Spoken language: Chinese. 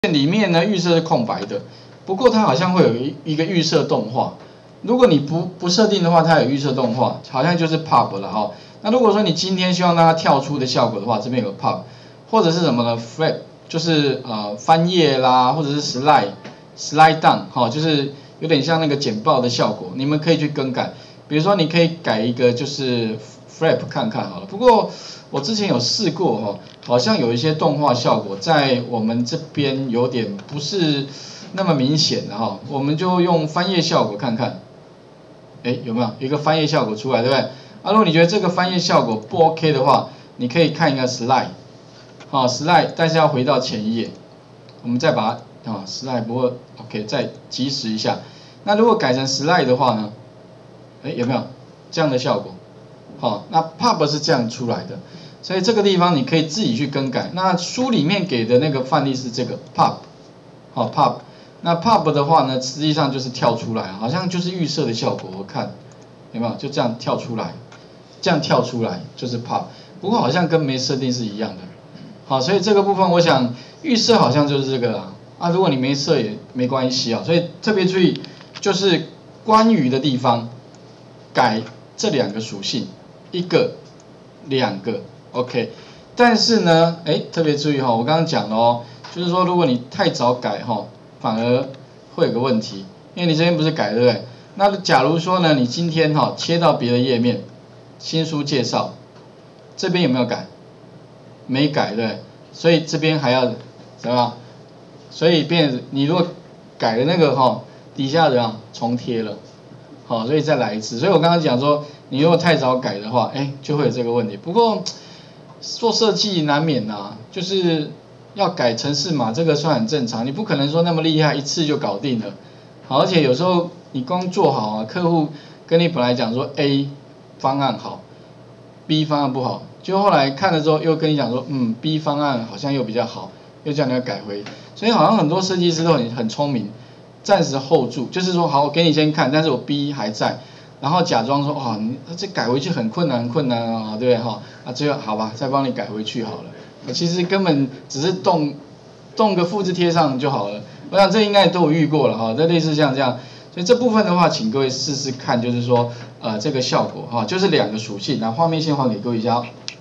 里面呢预设是空白的，不过它好像会有一个预设动画。如果你不设定的话，它有预设动画，好像就是 pop 了哈。那如果说你今天希望让它跳出的效果的话，这边有个 pop， 或者是什么呢 ？flip 就是翻页啦，或者是 slide down 哈，就是有点像那个简报的效果，你们可以去更改。比如说你可以改一个就是 flip 看看好了。不过我之前有试过哈，好像有一些动画效果在我们这边有点不是那么明显的哈，我们就用翻页效果看看。哎，有没有一个翻页效果出来，对不对？如果你觉得这个翻页效果不 OK 的话，你可以看一个 slide， slide， 但是要回到前一页，我们再把它slide， 不过 OK， 再及时一下。那如果改成 slide 的话呢？哎，有没有这样的效果？那 pop 是这样出来的，所以这个地方你可以自己去更改。那书里面给的那个范例是这个 pop，pop。那 pop 的话呢，实际上就是跳出来，好像就是预设的效果。我看有没有就这样跳出来，这样跳出来就是 pop。不过好像跟没设定是一样的。好，所以这个部分我想预设好像就是这个啦。如果你没设也没关系啊。所以特别注意，就是关于的地方改这两个属性，一个、两个 ，OK。但是呢，特别注意我刚刚讲了哦，就是说如果你太早改反而会有个问题，因为你这边不是改对不对？那假如说呢，你今天切到别的页面，新书介绍，这边有没有改？没改对不对？所以这边还要怎么样？所以你如果改了那个底下怎样重贴了，所以再来一次。所以我刚刚讲说，你如果太早改的话，就会有这个问题。不过做设计难免就是要改程式码，这个算很正常，你不可能说那么厉害一次就搞定了。而且有时候你光做好客户跟你本来讲说 A 方案好 ，B 方案不好，就后来看了之后又跟你讲说，B 方案好像又比较好，又叫你要改回。所以好像很多设计师都很聪明，暂时 hold 住，就是说好，我给你先看，但是我 B 还在，然后假装说你这改回去很困难啊，对不对最后好吧，再帮你改回去好了。其实根本只是动个复制贴上就好了。我想这应该都有遇过了这类似像这样。所以这部分的话，请各位试试看，就是说这个效果就是两个属性。那画面先还给各位一下。